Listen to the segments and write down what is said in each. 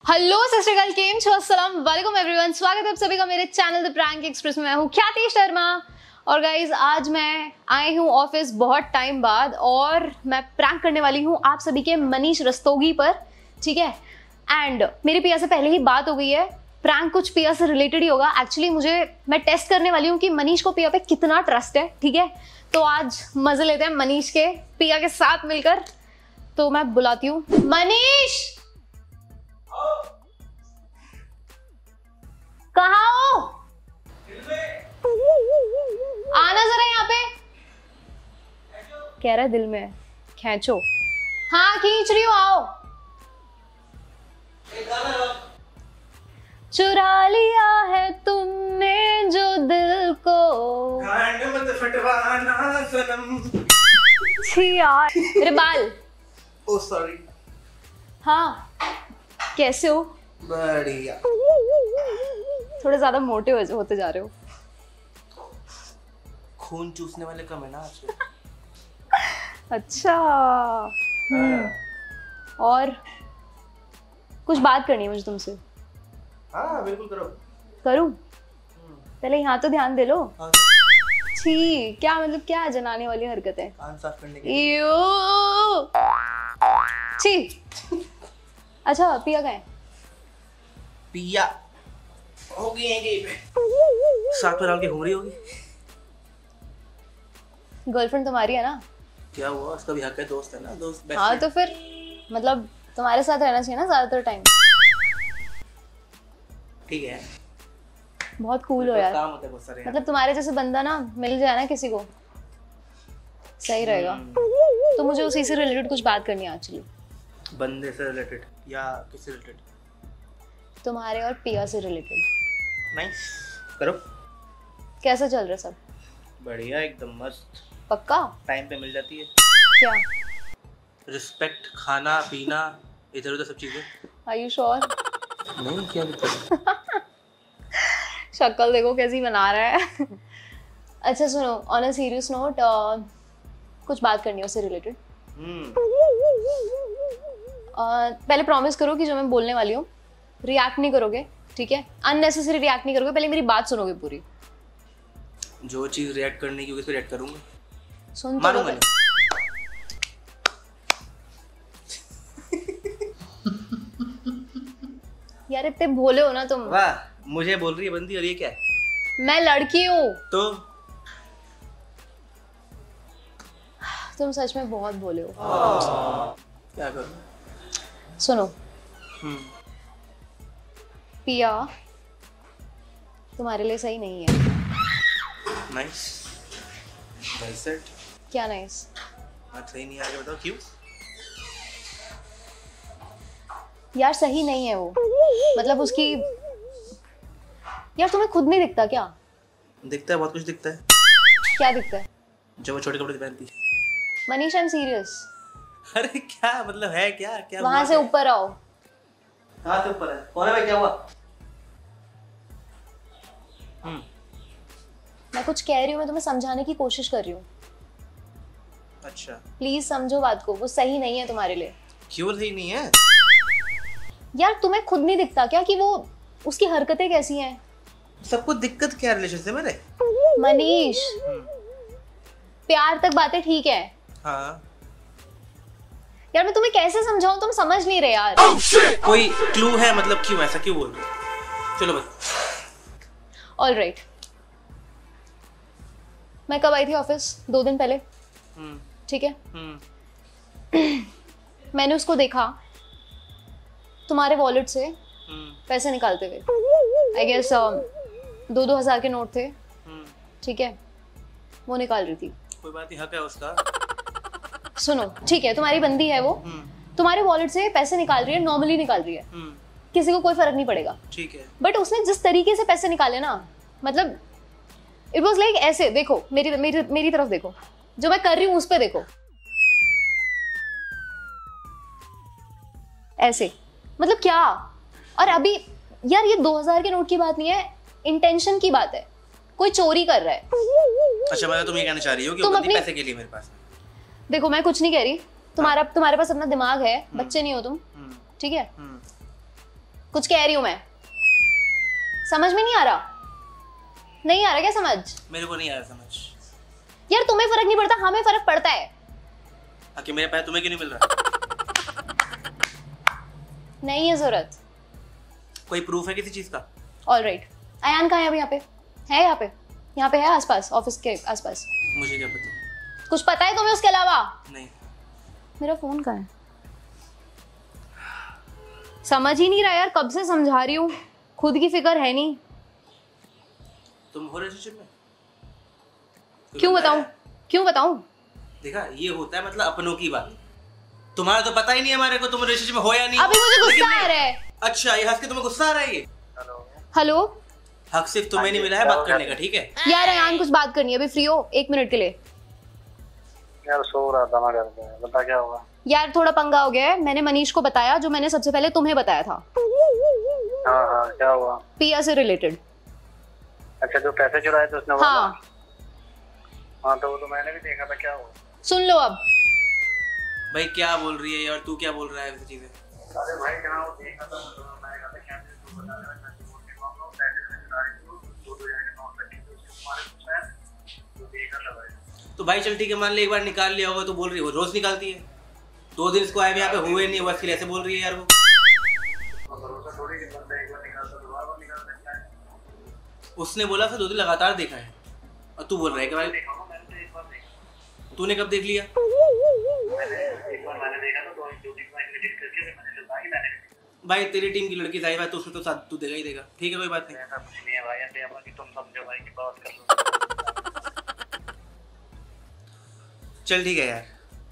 Hello सत श्री अकाल, केम छो, अस्सलाम वालेकुम एवरीवन। स्वागत है आप सभी का मेरे चैनल द प्रैंक एक्सप्रेस में। मैं हूँ ख्याति शर्मा और गाइज आज मैं आई हूँ ऑफिस बहुत टाइम बाद और मैं प्रैंक करने वाली हूँ आप सभी के मनीष रस्तोगी पर, ठीक है। एंड मेरी पिया से पहले ही बात हो गई है, प्रैंक कुछ पिया से रिलेटेड ही होगा। एक्चुअली मैं टेस्ट करने वाली हूँ कि मनीष को पिया पे कितना ट्रस्ट है, ठीक है। तो आज मजे लेते हैं मनीष के पिया के साथ मिलकर। तो मैं बुलाती हूँ मनीष। कहाँ हो? आना जरा यहाँ पे। कह रहा है दिल में, खींचो। हाँ खींच रही हो, आओ। चुरा लिया है तुमने जो दिल को, मत फटवाना सनम। छी यार, मेरे बाल। Oh sorry. हाँ कैसे हो? बढ़िया। थोड़े ज्यादा मोटे होते जा रहे हो। खून चूसने वाले कम है ना आजकल। अच्छा। और कुछ बात करनी है मुझे तुमसे। हाँ बिल्कुल करो। करूं? पहले यहाँ तो ध्यान दे लो। हाँ। छी, क्या मतलब क्या जनाने वाली हरकत है? कान साफ करने के लिए। छी। अच्छा पिया कहाँ है? पिया होगी यहीं पे। साथ में डाल के घूम रही होगी। गर्लफ्रेंड तुम्हारी है ना? क्या हुआ, उसका भी हक है, दोस्त है ना, दोस्त। हाँ तो फिर मतलब तुम्हारे साथ रहना चाहिए ना ज्यादातर टाइम। ठीक है, बहुत कूल हो यार। काम होते हैं बहुत सारे। मतलब तुम्हारे जैसे बंदा ना मिल जाए ना किसी को, सही रहेगा। तो मुझे उसी से रिलेटेड कुछ बात करनी है एक्चुअली। बंदे से रिलेटेड या किससे रिलेटेड? तुम्हारे और पिया से रिलेटेड। नाइस, करो। कैसा चल रहा है सब? बढ़िया, एकदम मस्त। पक्का? टाइम पे मिल जाती है क्या? रिस्पेक्ट, खाना पीना, इधर उधर सब चीजें। Are you sure? नहीं, क्या दिक्कत? शक्ल देखो कैसी बना रहा है। अच्छा सुनो, ऑन अ सीरियस नोट कुछ बात करनी है उससे रिलेटेड। पहले प्रॉमिस करो कि जो मैं बोलने वाली हूँ रिएक्ट नहीं करोगे, ठीक है? अननेसेसरी रिएक्ट नहीं करोगे, पहले मेरी बात सुनोगे पूरी। जो चीज रिएक्ट करने की होगी उस पर रिएक्ट करूंगा। सुन तो मारूंगा लो। यार इतने भोले हो ना तुम। वाह, मुझे बोल रही है बंदी, और ये क्या है? मैं लड़की हूँ। तो तुम सच में बहुत भोले हो। क्या करूं? सुनो पिया तुम्हारे लिए सही नहीं है। Nice, well said. क्या नाइस? बात सही नहीं, आगे बताओ क्यों? यार सही नहीं है वो, मतलब उसकी। यार तुम्हें खुद नहीं दिखता क्या? दिखता है, बहुत कुछ दिखता है। क्या दिखता है? जो वो छोटे कपड़े पहनती है। Manish I am serious. अरे क्या मतलब है, क्या क्या? वहां से ऊपर आओ। कहाँ से ऊपर है? कोने में क्या हुआ? मैं कुछ कह रही हूँ, मैं तुम्हें समझाने की कोशिश कर रही हूँ। अच्छा, प्लीज समझो बात को, वो सही नहीं है तुम्हारे लिए। क्यों सही नहीं है? यार तुम्हें खुद नहीं दिखता क्या कि वो उसकी हरकतें कैसी हैं? सबको दिक्कत क्या रिलेशन से मेरे? मनीष प्यार तक बातें ठीक है। हाँ यार मैं तुम्हें कैसे समझाऊं, तुम समझ नहीं रहे यार। कोई क्लू है? मतलब क्यों ऐसा क्यों बोल रहे हो? चलो बस। ऑलराइट, मैं कब आई थी ऑफिस? 2 दिन पहले, ठीक है। मैंने उसको देखा तुम्हारे वॉलेट से पैसे निकालते हुए। आई गेस 2-2 हज़ार के नोट थे, ठीक है, वो निकाल रही थी। कोई बात नहीं, हक है उसका। सुनो ठीक है, तुम्हारी बंदी है वो, तुम्हारे वॉलेट से पैसे निकाल रही है, नॉर्मली निकाल रही है, किसी को कोई फर्क नहीं पड़ेगा, ठीक है। बट उसने जिस तरीके से पैसे निकाले ना, मतलब इट वाज लाइक ऐसे। देखो मेरी तरफ देखो, जो मैं कर रही हूँ उस पे देखो, ऐसे। मतलब क्या? और अभी यार ये 2000 के नोट की बात नहीं है, इंटेंशन की बात है। कोई चोरी कर रहा है। अच्छा मतलब तुम ये कहना चाह रही हो कि तुम वो अपनी पैसे के लिए मेरे पास? देखो मैं कुछ नहीं कह रही, तुम्हारे पास अपना दिमाग है, बच्चे नहीं हो तुम, ठीक है। कुछ कह रही हूँ मैं, समझ में नहीं आ रहा? नहीं आ रहा क्या समझ? मेरे को नहीं आ रहा समझ। यार तुम्हें फर्क नहीं पड़ता, हमें फर्क पड़ता है। आके मेरे पैसे तुम्हें क्यों नहीं मिल रहा? नहीं है जरूरत। कोई प्रूफ है किसी चीज का? ऑलराइट। अयान कहाँ है अभी? यहाँ पे है? यहाँ पे है आसपास, ऑफिस के आसपास? मुझे क्या पता। कुछ पता है तुम्हें उसके अलावा? नहीं। मेरा फोन कहाँ है? समझ ही नहीं रहा यार, कब से समझा रही हूँ, खुद की फिक्र है नहीं। तुम हो रिलेशनशिप में? क्यों बताऊं? देखा, ये होता है मतलब अपनों की बात। तुम्हारा तो पता ही नहीं है हमारे को तुम रिलेशनशिप में हो या नहीं। अभी मुझे गुस्सा आ रहा है। अच्छा, ये हंस के तुम्हें गुस्सा आ रहा है? ये हेलो, हक सिर्फ तुम्हें नहीं मिला है बात करने का, ठीक है? यार अयान कुछ बात करनी है, अभी फ्री हो 1 मिनट के लिए? यार सो रहा था मैं घर पे, बता क्या हुआ? यार थोड़ा पंगा हो गया है, मैंने मनीष को बताया जो मैंने सबसे पहले तुम्हें बताया था। हाँ, क्या हुआ? पिया से रिलेटेड। अच्छा, जो पैसे चुराए थे उसने? हाँ तो वो तो मैंने भी देखा था, क्या हुआ? सुन लो अब। भाई क्या बोल रही है यार, तू क्या बोल रहा है ऐसी चीजें? अरे भाई क्या वो देखा था, मैं कहा था क्या तू बता रहा है कि वो के मामला पैसे चुरा रही थी, 2-2 हजार के नोट रखे थे उसके तुम्हारे कुछ है तो देखा था भाई। तो भाई चल ठीक है, मान ले एक बार निकाल लिया होगा तो बोल रही है, वो रोज निकालती है। 2 दिन इसको आए भी यहाँ पे हुए नहीं, बस ऐसे बोल रही है यार वो। भरोसा थोड़ी कि बंदा एक बार निकालता तो बार बार निकाल सकता है। उसने बोला था 2 दिन लगातार देखा है, और तू बोल रहा है कि भाई मैंने तो एक बार देखा। तूने कब देख लिया? मैंने देखा था, तो ड्यूटी में एडिट करके मैंने चलता ही मैंने। भाई तेरी टीम की लड़की जाहिर है तो उसने तो साथ तू देगा ही देगा, ठीक है कोई बात नहीं। ऐसा कुछ नहीं है भाई, ऐसे अपन की तुम समझो भाई की बात कर लो। चल ठीक है यार।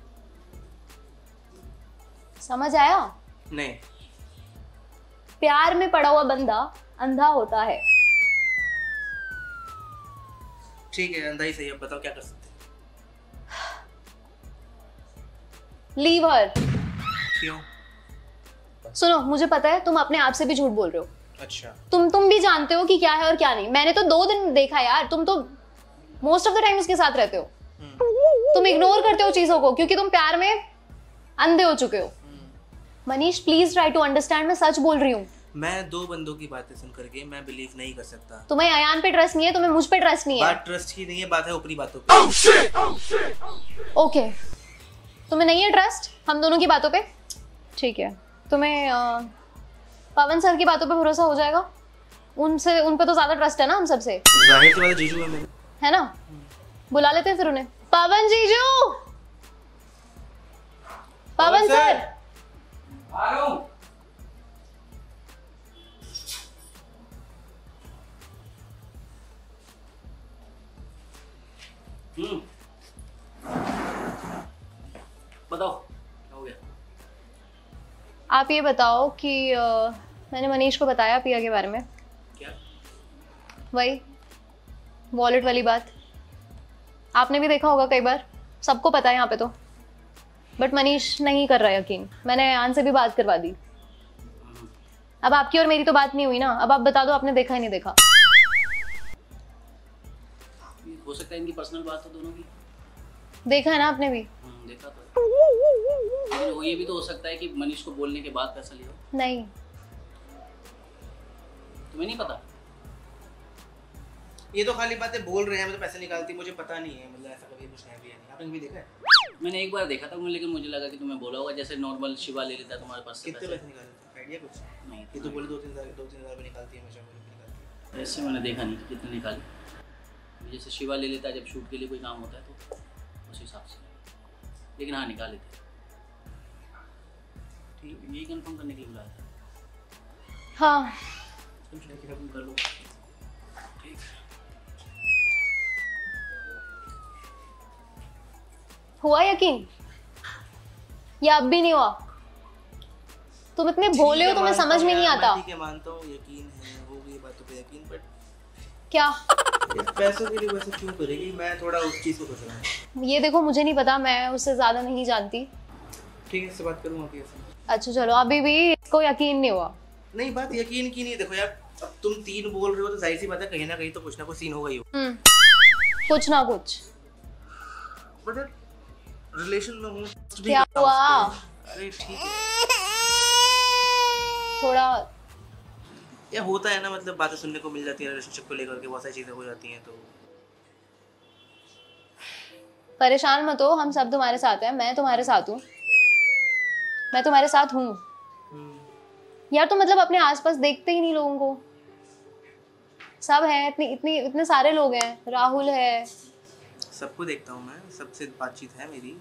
समझ आया? नहीं। प्यार में पड़ा हुआ बंदा अंधा होता है। ठीक है, अंधा ही सही, अब बताओ क्या कर सकते हैं? Leave her. क्यों? सुनो, मुझे पता है तुम अपने आप से भी झूठ बोल रहे हो। अच्छा। तुम भी जानते हो कि क्या है और क्या नहीं। मैंने तो 2 दिन देखा यार, तुम तो मोस्ट ऑफ द टाइम उसके साथ रहते हो। तुम इग्नोर करते हो चीजों को क्योंकि तुम प्यार में अंधे हो चुके हो। Manish please try to understand, मैं सच बोल रही हूँ। मैं 2 बंदों की बातें सुन करके मैं बिलीव नहीं कर सकता। तुम्हें अयान पे ट्रस्ट नहीं है, तुम्हें मुझ पे ट्रस्ट नहीं है। बात ट्रस्ट की नहीं है, बात है ऊपरी बातों पे। ओके, तुम्हें नहीं है ट्रस्ट हम दोनों की बातों पे? ठीक है, तुम्हें पवन सर की बातों पे भरोसा हो जाएगा? उन पे तो ज्यादा ट्रस्ट है ना हम सबसे। जाहिर सी बात है, जीजू है मेरे, है ना? बुला लेते हैं फिर उन्हें। पवन जीजू, पवन सर। आ रहा हूं। बताओ क्या हो गया? आप ये बताओ कि मैंने मनीष को बताया पिया के बारे में? क्या? वही वॉलेट वाली बात। आपने भी देखा होगा कई बार, सबको पता है यहाँ पे तो। बट मनीष नहीं कर रहा यकीन। मैंने अयान से भी बात करवा दी। अब आपकी और मेरी तो बात नहीं हुई ना। अब आप बता दो, आपने देखा ही नहीं देखा? हो सकता है इनकी पर्सनल बात हो दोनों की। देखा है ना आपने भी? देखा तो। लेकिन ये भी तो हो सकता है कि मनीष को बोलने के बाद पैसा लिया। नहीं, तुम्हें नहीं पता? ये तो खाली बातें बोल रहे हैं, मतलब पैसे निकालती, मुझे पता नहीं है, मतलब ऐसा कभी कुछ है भी नहीं। आपने कभी देखा है? मैंने एक बार देखा था, लेकिन मुझे लगा कि तुम्हें बोला होगा, जैसे नॉर्मल शिवा ले लेता है तुम्हारे पास से कितने पैसे निकाले थे? आइडिया कुछ नहीं। ये तो बोले 2-3 हज़ार भी निकालती है, हमेशा मुझे भी निकालती है। ऐसे मैंने देखा नहीं कि कितने निकाले। जैसे शिवा ले लेता है जब शूट के लिए कोई काम होता है तो उस हिसाब से, लेकिन हाँ निकाले थे। ठीक, यही कंफर्म करने के लिए बुलाया था। हाँ तुम खत्म कर लो। ठीक, हुआ यकीन या अब भी नहीं हुआ? तुम इतने भोले हो, तुम्हें समझ में नहीं आता। ठीक है, मानता हूँ यकीन है, होगी बातों पे यकीन, बट क्या पैसों के लिए वैसे क्यों करेगी? मैं थोड़ा उस चीज को सोच रहा हूँ। ये देखो, मुझे नहीं पता, मैं उससे ज्यादा नहीं जानती। ठीक है, इससे बात करूँगा कैसे? अच्छा चलो, अभी भी इसको यकीन नहीं हुआ? नहीं, बात यकीन की नहीं। देखो यार, अब तुम 3 बोल रहे हो तो जाहिर सी बात है कहीं ना कहीं तो कुछ ना कुछ सीन होगा ही हो। कुछ ना कुछ। मतलब रिलेशन में हूँ। क्या हुआ? अरे ठीक है, थोड़ा या होता है ना, मतलब बातें सुनने को मिल जाती है रिलेशनशिप को लेकर के, बहुत सारी चीजें हो जाती हैं। तो परेशान मत हो, हम सब तुम्हारे साथ हैं, मैं तुम्हारे साथ हूँ, मैं तुम्हारे साथ हूँ यार। तुम मतलब अपने आसपास देखते ही नहीं लोगों को, सब है, इतने सारे लोग हैं, राहुल है, सबको देखता हूँ मैं, सबसे बातचीत है मेरी।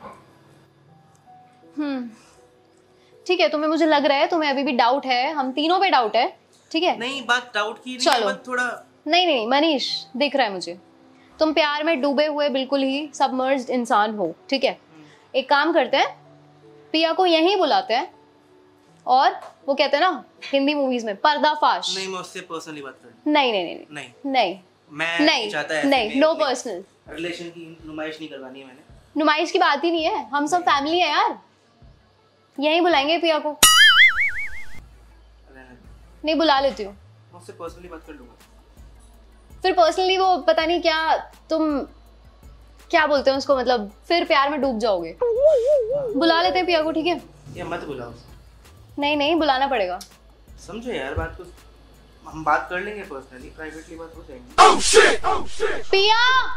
ठीक है, तुम्हें मुझे लग रहा है तुम्हें अभी भी डाउट है, हम तीनों पे डाउट है, ठीक है? नहीं, बात डाउट की नहीं, चलो। बात थोड़ा नहीं मनीष, दिख रहा है मुझे तुम प्यार में डूबे हुए बिल्कुल ही सबमर्ज्ड इंसान हो, ठीक है? एक काम करते हैं, पिया को यहीं बुलाते हैं और वो कहते हैं ना हिंदी मूवीज में पर्दाफाश। नहीं, मैं उससे पर्सनली बात कर। नहीं मैं चाहता है नहीं, नो पर्सनल रिलेशन की नुमाइश नहीं करवानी है मैंने। नुमाइश की बात ही नहीं है, हम सब फैमिली है यार, यहीं बुलाएंगे पिया को। नहीं, बुला लेती हूँ, मैं उससे पर्सनली बात कर लूंगा। फिर पर्सनली वो पता नहीं क्या, तुम क्या बोलते हैं उसको, मतलब फिर प्यार में डूब जाओगे। बुला लेते हैं पिया को, ठीक है? या मत बुलाओ। नहीं बुलाना पड़ेगा। समझो यार बात को, हम बात कर लेंगे पर्सनली, प्राइवेटली बात हो जाएगी। पिया,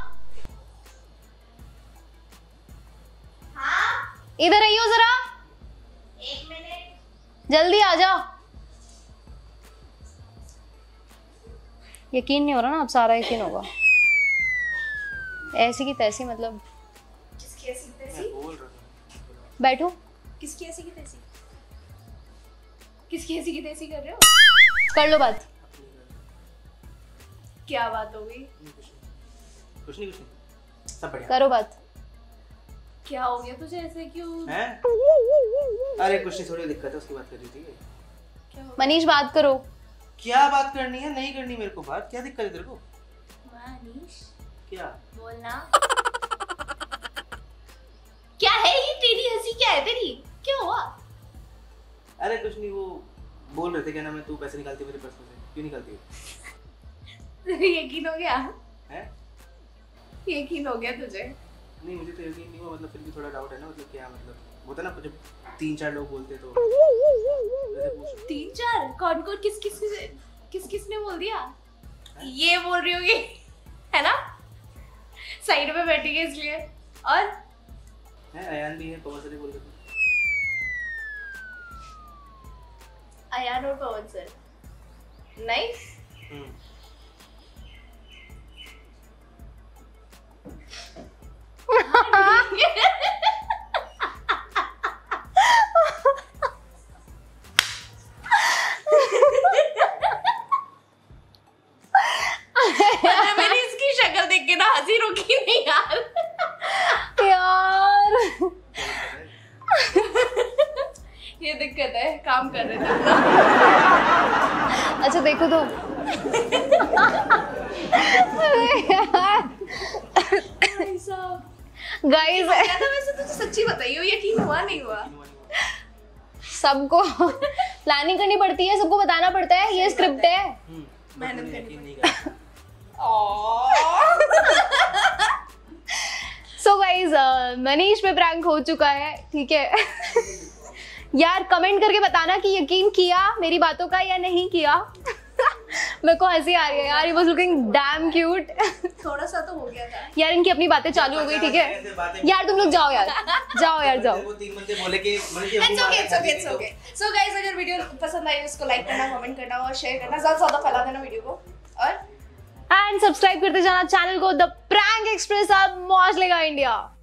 इधर आइयो जरा, 1 मिनट। जल्दी आ जा। यकीन नहीं हो रहा ना, अब सारा यकीन होगा। ऐसी की तैसी, मतलब किसकी ऐसी की तैसी? मैं बोल रहा हूँ। बैठो। किसकी ऐसी की तैसी? किसकी ऐसी की तैसी कर रहे हो? कर लो बात। क्या बात हो गई? कुछ नहीं, सब बढ़िया। करो बात। क्या हो गया तुझे, ऐसे क्यों? हैं? अरे कुछ नहीं, थोड़ी दिक्कत है, उसकी बात कर रही थी। क्या हो मनीष बात करो। क्या बात करनी है? नहीं करनी मेरे को बात, क्या दिक्कत है तेरे को? मनीष, क्या बोलना। क्या है ये तेरी हंसी, क्या है तेरी? क्या हुआ? अरे कुछ नहीं, वो बोल रहे थे क्या नाम है, तू पैसे निकालती है मेरे पर्स में से, क्यों निकालती है? यकीन हो गया? हैं? यकीन हो गया तुझे? नहीं, मुझे तो यकीन नहीं हुआ, मतलब फिर भी थोड़ा डाउट है ना, मतलब क्या, मतलब होता है ना जब 3-4 लोग बोलते तो। 3-4? कौन किस ने बोल दिया? ये बोल रही होगी, है ना? साइड में बैठी है इसलिए। और है अयान भी है, पवन सर भी बोल रहे थे। अयान और पवन सर, नाइस। मैंने इसकी शक्ल देख के ना हंसी रुकी नहीं यार। यार ये दिक्कत है, काम कर रहे थे। अच्छा देखो तो। गाइस वैसे तुझे सच्ची बताइयो, यकीन हुआ नहीं हुआ? सबको प्लानिंग करनी पड़ती है, सबको बताना पड़ता है, ये स्क्रिप्ट है। मेहनत करनी यकीन नहीं करता। सो गाइस, मनीष पे प्रैंक हो चुका है, ठीक है? यार कमेंट करके बताना कि यकीन किया मेरी बातों का या नहीं किया। मेरे को हंसी आ रही है यार, he was looking damn cute. थोड़ा सा तो हो गया था यार इनकी अपनी बातें चालू हो गई, ठीक है? यार तुम लोग जाओ यार, जाओ यार जाओ। वो 3 बंदे बोले कि It's okay. So guys, अगर वीडियो पसंद आई इसको लाइक करना, कमेंट करना और शेयर करना, ज्यादा फैला देना वीडियो को, और एंड सब्सक्राइब करते जाना चैनल को। द प्रैंक एक्सप्रेस, अब मौज लेगा इंडिया।